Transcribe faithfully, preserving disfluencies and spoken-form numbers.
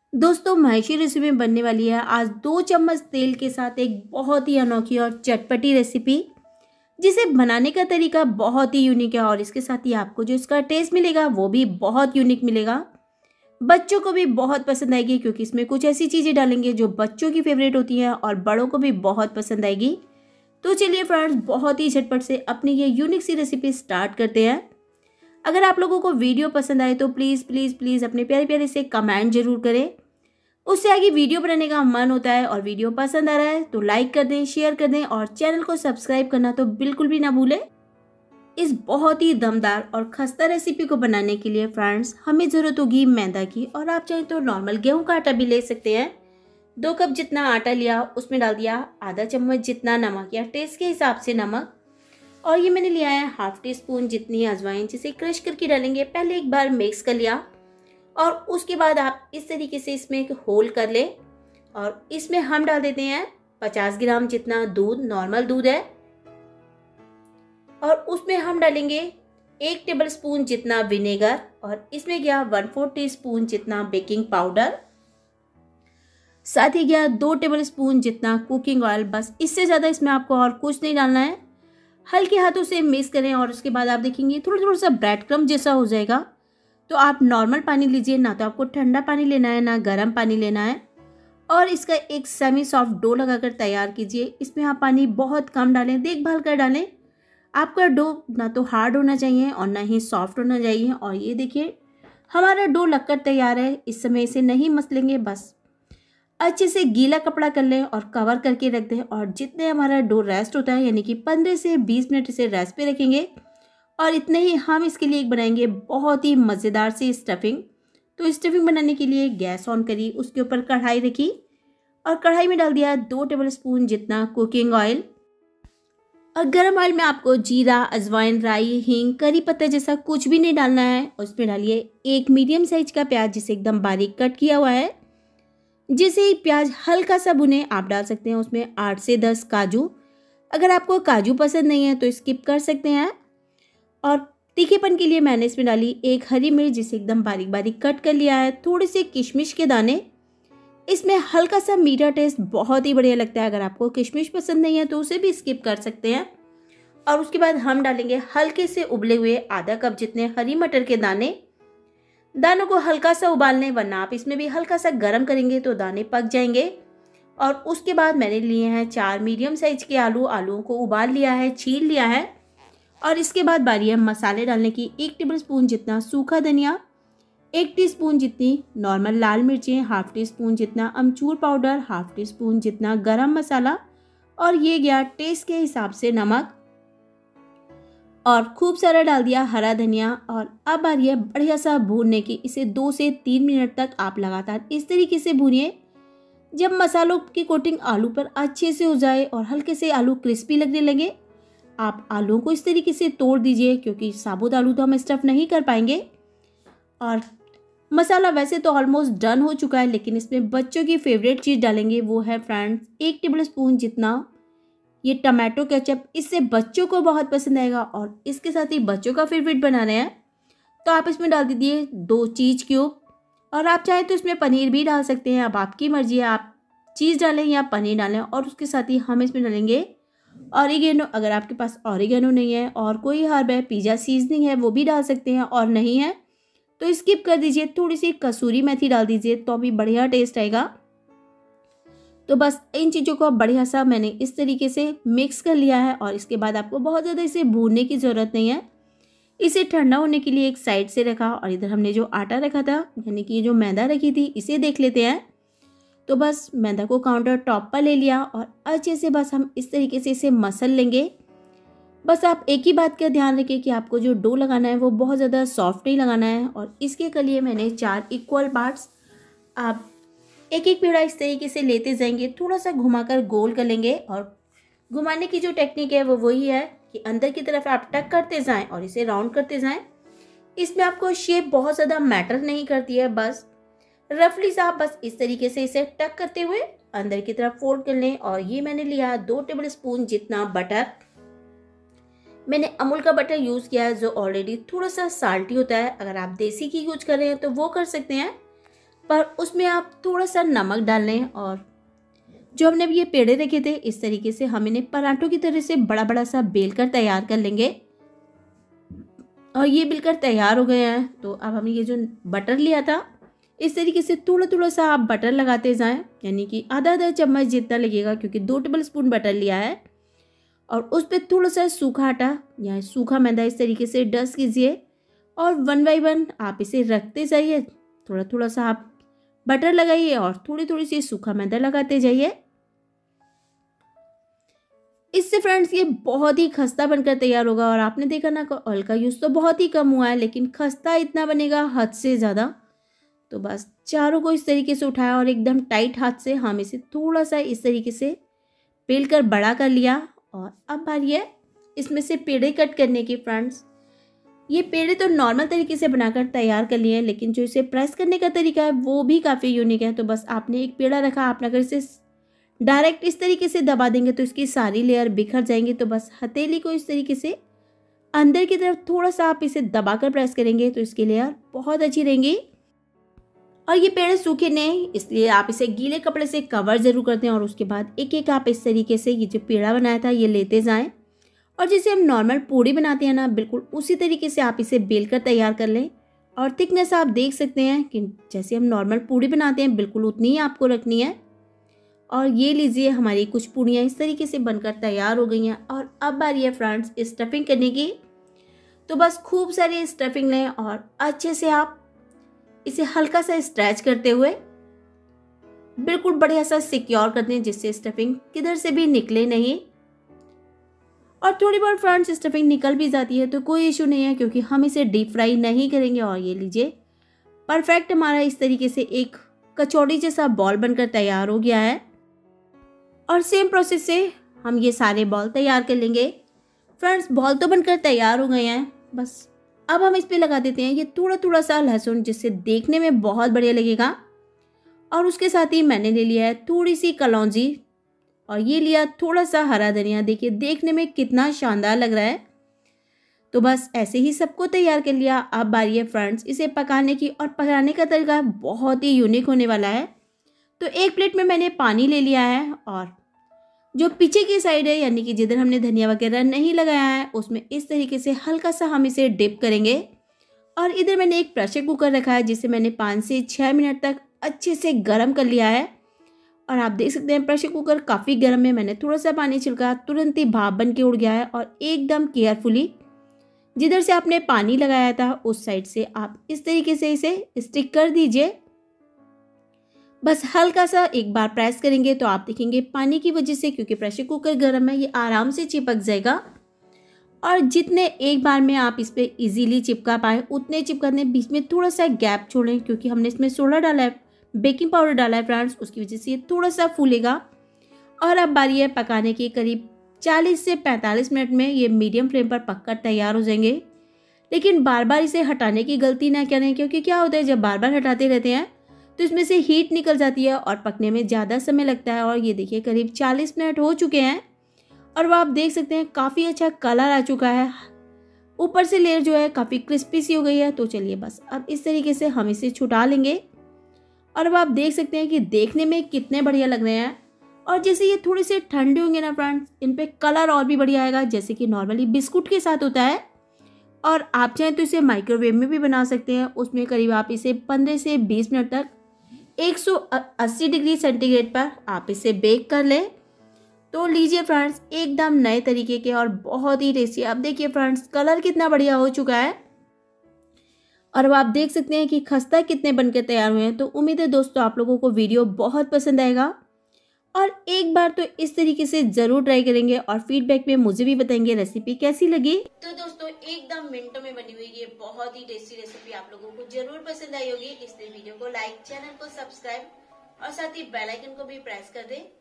दोस्तों माहेशी रेसिपी में बनने वाली है आज दो चम्मच तेल के साथ एक बहुत ही अनोखी और चटपटी रेसिपी, जिसे बनाने का तरीका बहुत ही यूनिक है और इसके साथ ही आपको जो इसका टेस्ट मिलेगा वो भी बहुत यूनिक मिलेगा। बच्चों को भी बहुत पसंद आएगी क्योंकि इसमें कुछ ऐसी चीज़ें डालेंगे जो बच्चों की फेवरेट होती हैं और बड़ों को भी बहुत पसंद आएगी। तो चलिए फ्रेंड्स, बहुत ही झटपट से अपनी ये यूनिक सी रेसिपी स्टार्ट करते हैं। अगर आप लोगों को वीडियो पसंद आए तो प्लीज़ प्लीज़ प्लीज़ अपने प्यारे प्यारे से कमेंट जरूर करें। उससे आगे वीडियो बनाने का मन होता है और वीडियो पसंद आ रहा है तो लाइक कर दें, शेयर कर दें और चैनल को सब्सक्राइब करना तो बिल्कुल भी ना भूलें। इस बहुत ही दमदार और खस्ता रेसिपी को बनाने के लिए फ्रेंड्स हमें ज़रूरत होगी मैदा की, और आप चाहें तो नॉर्मल गेहूं का आटा भी ले सकते हैं। दो कप जितना आटा लिया, उसमें डाल दिया आधा चम्मच जितना नमक या टेस्ट के हिसाब से नमक, और ये मैंने लिया है हाफ टी स्पून जितनी अजवाइन, जिसे क्रश करके डालेंगे। पहले एक बार मिक्स कर लिया और उसके बाद आप इस तरीके से इसमें एक होल कर ले और इसमें हम डाल देते हैं पचास ग्राम जितना दूध, नॉर्मल दूध है, और उसमें हम डालेंगे एक टेबल स्पून जितना विनेगर, और इसमें गया वन फोर टी स्पून जितना बेकिंग पाउडर, साथ ही गया दो टेबल स्पून जितना कुकिंग ऑयल। बस इससे ज़्यादा इसमें आपको और कुछ नहीं डालना है। हल्के हाथों से मिक्स करें और उसके बाद आप देखेंगे थोड़ा थोड़ा सा ब्रेड क्रम्ब जैसा हो जाएगा। तो आप नॉर्मल पानी लीजिए, ना तो आपको ठंडा पानी लेना है ना गर्म पानी लेना है, और इसका एक सेमी सॉफ्ट डो लगाकर तैयार कीजिए। इसमें आप पानी बहुत कम डालें, देखभाल कर डालें। आपका डो ना तो हार्ड होना चाहिए और ना ही सॉफ्ट होना चाहिए। और ये देखिए हमारा डो लगकर तैयार है। इस समय इसे नहीं मसलेंगे, बस अच्छे से गीला कपड़ा कर लें और कवर करके रख दें। और जितने हमारा डो रेस्ट होता है, यानी कि पंद्रह से बीस मिनट इसे रेस्ट पे रखेंगे, और इतने ही हम इसके लिए एक बनाएंगे बहुत ही मज़ेदार सी स्टफिंग। तो स्टफिंग बनाने के लिए गैस ऑन करी, उसके ऊपर कढ़ाई रखी और कढ़ाई में डाल दिया दो टेबल स्पून जितना कुकिंग ऑयल। और गर्म ऑयल में आपको जीरा, अजवाइन, राई, हींग, करी पत्ता जैसा कुछ भी नहीं डालना है। और उसमें डालिए एक मीडियम साइज का प्याज, जिसे एकदम बारीक कट किया हुआ है। जैसे ही प्याज हल्का सा भुने, आप डाल सकते हैं उसमें आठ से दस काजू। अगर आपको काजू पसंद नहीं है तो स्किप कर सकते हैं। और तीखेपन के लिए मैंने इसमें डाली एक हरी मिर्च, जिसे एकदम बारीक बारीक कट कर लिया है। थोड़े से किशमिश के दाने, इसमें हल्का सा मीठा टेस्ट बहुत ही बढ़िया लगता है। अगर आपको किशमिश पसंद नहीं है तो उसे भी स्किप कर सकते हैं। और उसके बाद हम डालेंगे हल्के से उबले हुए आधा कप जितने हरी मटर के दाने। दानों को हल्का सा उबाल लें, वरना आप इसमें भी हल्का सा गर्म करेंगे तो दाने पक जाएंगे। और उसके बाद मैंने लिए हैं चार मीडियम साइज के आलू। आलूओं को उबाल लिया है, छील लिया है। और इसके बाद बारी है मसाले डालने की। एक टेबल स्पून जितना सूखा धनिया, एक टीस्पून जितनी नॉर्मल लाल मिर्चें, हाफ टी स्पून जितना amchur powder, half teaspoon जितना गरम मसाला, और ये गया टेस्ट के हिसाब से नमक, और खूब सारा डाल दिया हरा धनिया। और अब आ रही है बढ़िया सा भूनने की। इसे दो से तीन मिनट तक आप लगातार इस तरीके से भूनिए। जब मसालों की कोटिंग आलू पर अच्छे से हो जाए और हल्के से आलू क्रिस्पी लगने लगे, आप आलूओं को इस तरीके से तोड़ दीजिए, क्योंकि साबुत आलू तो हम स्टफ़ नहीं कर पाएंगे। और मसाला वैसे तो ऑलमोस्ट डन हो चुका है, लेकिन इसमें बच्चों की फेवरेट चीज़ डालेंगे, वो है फ्रेंड्स एक टेबल स्पून जितना ये टमाटो केचप। इससे बच्चों को बहुत पसंद आएगा और इसके साथ ही बच्चों का फेवरेट बना रहे हैं। तो आप इसमें डाल दीजिए दो चीज़ क्यूब, और आप चाहें तो इसमें पनीर भी डाल सकते हैं। अब आपकी मर्जी है, आप चीज़ डालें या पनीर डालें। और उसके साथ ही हम इसमें डालेंगे ऑरिगेनो। अगर आपके पास ऑरिगेनो नहीं है और कोई हर्ब है, पिज़्ज़ा सीजनिंग है, वो भी डाल सकते हैं, और नहीं है तो स्किप कर दीजिए। थोड़ी सी कसूरी मेथी डाल दीजिए तो भी बढ़िया टेस्ट आएगा। तो बस इन चीज़ों को बढ़िया सा मैंने इस तरीके से मिक्स कर लिया है। और इसके बाद आपको बहुत ज़्यादा इसे भूनने की ज़रूरत नहीं है। इसे ठंडा होने के लिए एक साइड से रखा, और इधर हमने जो आटा रखा था, यानी कि जो मैदा रखी थी, इसे देख लेते हैं। तो बस मैदा को काउंटर टॉप पर ले लिया और अच्छे से बस हम इस तरीके से इसे मसल लेंगे। बस आप एक ही बात का ध्यान रखिए कि आपको जो डो लगाना है वो बहुत ज़्यादा सॉफ्ट नहीं लगाना है। और इसके के लिए मैंने चार इक्वल पार्ट्स, आप एक एक पेड़ा इस तरीके से लेते जाएंगे, थोड़ा सा घुमाकर गोल कर लेंगे। और घुमाने की जो टेक्निक है वो वही है कि अंदर की तरफ आप टक करते जाएं और इसे राउंड करते जाएं। इसमें आपको शेप बहुत ज़्यादा मैटर नहीं करती है, बस रफली सा आप बस इस तरीके से इसे टक करते हुए अंदर की तरफ फोल्ड कर लें। और ये मैंने लिया दो टेबल स्पून जितना बटर। मैंने अमूल का बटर यूज़ किया है, जो ऑलरेडी थोड़ा सा साल्टी होता है। अगर आप देसी घी यूज कर रहे हैं तो वो कर सकते हैं। पर उसमें आप थोड़ा सा नमक डाल लें और जो हमने अब ये पेड़े रखे थे इस तरीके से हम इन्हें पराठों की तरह से बड़ा बड़ा सा बेल कर तैयार कर लेंगे। और ये बेलकर तैयार हो गए हैं। तो अब हमने ये जो बटर लिया था इस तरीके से थोड़ा थोड़ा सा आप बटर लगाते जाएं, यानी कि आधा आधा चम्मच जितना लगेगा, क्योंकि दो टेबल स्पून बटर लिया है। और उस पर थोड़ा सा सूखा आटा या सूखा मैदा इस तरीके से डस्ट कीजिए और वन बाई वन आप इसे रखते जाइए। थोड़ा थोड़ा सा आप बटर लगाइए और थोड़ी थोड़ी सी सूखा मैदा लगाते जाइए। इससे फ्रेंड्स ये बहुत ही खस्ता बनकर तैयार होगा। और आपने देखा ना ऑयल का यूज़ तो बहुत ही कम हुआ है, लेकिन खस्ता इतना बनेगा हद से ज़्यादा। तो बस चारों को इस तरीके से उठाया और एकदम टाइट हाथ से हम इसे थोड़ा सा इस तरीके से बेल कर बड़ा कर लिया। और अब बारी है इसमें से पेड़े कट करने की। फ्रेंड्स ये पेड़े तो नॉर्मल तरीके से बनाकर तैयार कर लिए हैं, लेकिन जो इसे प्रेस करने का तरीका है वो भी काफ़ी यूनिक है। तो बस आपने एक पेड़ा रखा, आपने अगर इसे डायरेक्ट इस तरीके से दबा देंगे तो इसकी सारी लेयर बिखर जाएंगी। तो बस हथेली को इस तरीके से अंदर की तरफ थोड़ा सा आप इसे दबाकर प्रेस करेंगे तो इसकी लेयर बहुत अच्छी रहेंगी। और ये पेड़े सूखे नहीं, इसलिए आप इसे गीले कपड़े से कवर जरूर करते हैं। और उसके बाद एक एक आप इस तरीके से ये जो पेड़ा बनाया था ये लेते जाएं। और जैसे हम नॉर्मल पूड़ी बनाते हैं ना, बिल्कुल उसी तरीके से आप इसे बेल कर तैयार कर लें। और थिकनेस आप देख सकते हैं कि जैसे हम नॉर्मल पूड़ी बनाते हैं बिल्कुल उतनी ही आपको रखनी है। और ये लीजिए हमारी कुछ पूड़ियाँ इस तरीके से बनकर तैयार हो गई हैं। और अब बारी है फ्रेंड्स स्टफिंग करने की। तो बस खूब सारी स्टफिंग लें और अच्छे से आप इसे हल्का सा स्ट्रेच करते हुए बिल्कुल बढ़िया सा सिक्योर कर दें, जिससे स्टफिंग किधर से भी निकले नहीं। और थोड़ी बहुत फ्रेंड्स स्टफिंग निकल भी जाती है तो कोई इशू नहीं है, क्योंकि हम इसे डीप फ्राई नहीं करेंगे। और ये लीजिए परफेक्ट हमारा इस तरीके से एक कचौड़ी जैसा बॉल बनकर तैयार हो गया है। और सेम प्रोसेस से हम ये सारे बॉल तैयार कर लेंगे। फ्रेंड्स बॉल तो बनकर तैयार हो गए हैं, बस अब हम इस पे लगा देते हैं ये थोड़ा थोड़ा सा लहसुन, जिससे देखने में बहुत बढ़िया लगेगा। और उसके साथ ही मैंने ले लिया है थोड़ी सी कलौंजी और ये लिया थोड़ा सा हरा धनिया। देखिए देखने में कितना शानदार लग रहा है। तो बस ऐसे ही सबको तैयार कर लिया। अब बारी है फ्रेंड्स इसे पकाने की। और पकाने का तरीका बहुत ही यूनिक होने वाला है। तो एक प्लेट में मैंने पानी ले लिया है और जो पीछे की साइड है, यानी कि जिधर हमने धनिया वगैरह नहीं लगाया है, उसमें इस तरीके से हल्का सा हम इसे डिप करेंगे। और इधर मैंने एक प्रेशर कुकर रखा है, जिसे मैंने पाँच से छः मिनट तक अच्छे से गर्म कर लिया है। और आप देख सकते हैं प्रेशर कुकर काफ़ी गर्म है। मैंने थोड़ा सा पानी छिड़का, तुरंत ही भाप बन के उड़ गया है। और एकदम केयरफुली जिधर से आपने पानी लगाया था उस साइड से आप इस तरीके से इसे स्टिक कर दीजिए। बस हल्का सा एक बार प्रेस करेंगे तो आप देखेंगे पानी की वजह से, क्योंकि प्रेशर कुकर गर्म है, ये आराम से चिपक जाएगा। और जितने एक बार में आप इस पर इजीली चिपका पाए उतने चिपका दें। बीच में थोड़ा सा गैप छोड़ें, क्योंकि हमने इसमें सोडा डाला है, बेकिंग पाउडर डाला है फ्रेंड्स, उसकी वजह से ये थोड़ा सा फूलेगा। और अब बारी है पकाने की। करीब चालीस से पैंतालीस मिनट में ये मीडियम फ्लेम पर पककर तैयार हो जाएंगे। लेकिन बार बार इसे हटाने की गलती ना करें, क्योंकि क्या होता है जब बार बार हटाते रहते हैं तो इसमें से हीट निकल जाती है और पकने में ज़्यादा समय लगता है। और ये देखिए करीब चालीस मिनट हो चुके हैं और वो आप देख सकते हैं काफ़ी अच्छा कलर आ चुका है। ऊपर से लेयर जो है काफ़ी क्रिस्पी सी हो गई है। तो चलिए बस अब इस तरीके से हम इसे छुटा लेंगे। और अब आप देख सकते हैं कि देखने में कितने बढ़िया लग रहे हैं। और जैसे ये थोड़े से ठंडे होंगे ना फ्रेंड्स, इन पे कलर और भी बढ़िया आएगा, जैसे कि नॉर्मली बिस्कुट के साथ होता है। और आप चाहें तो इसे माइक्रोवेव में भी बना सकते हैं। उसमें करीब आप इसे पंद्रह से बीस मिनट तक एक सौ अस्सी डिग्री सेंटीग्रेड पर आप इसे बेक कर लें। तो लीजिए फ्रेंड्स एकदम नए तरीके के और बहुत ही टेस्टी। अब देखिए फ्रेंड्स कलर कितना बढ़िया हो चुका है। और अब आप देख सकते हैं कि खस्ता कितने बनकर तैयार हुए हैं। तो उम्मीद है दोस्तों आप लोगों को वीडियो बहुत पसंद आएगा और एक बार तो इस तरीके से जरूर ट्राई करेंगे और फीडबैक में मुझे भी बताएंगे रेसिपी कैसी लगी। तो दोस्तों एकदम मिनटों में बनी हुई ये बहुत ही टेस्टी रेसिपी आप लोगों को जरूर पसंद आई होगी। इसलिए वीडियो को लाइक, चैनल को सब्सक्राइब और साथ ही बेल आइकन को भी प्रेस कर दें